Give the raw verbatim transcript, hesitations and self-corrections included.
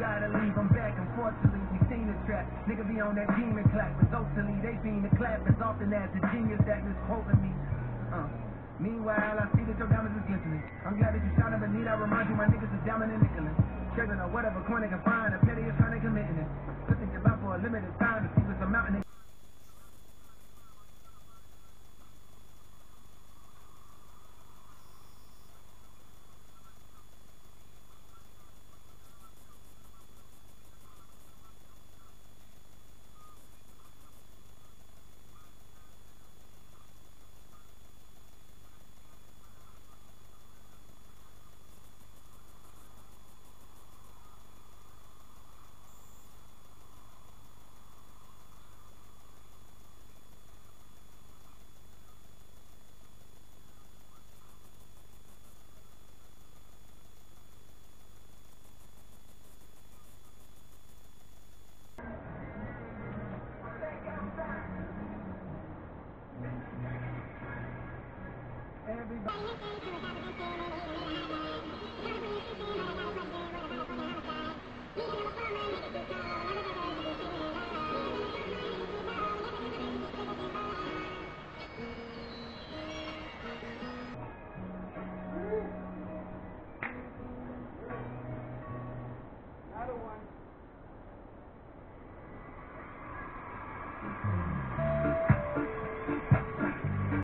gotta leave them back. Unfortunately, we seen the trap. Nigga be on that demon clap. Resultantly, they fiend the clap as often as the genius that misquoting me. Uh. Meanwhile, I see that your diamonds is glistening. I'm glad that you shot up and need. I remind you, my niggas is diamond and nickelin'. Trading on whatever coin they can find. A petty is trying to commit in it. Looking about for a limited time to see what's a mountain.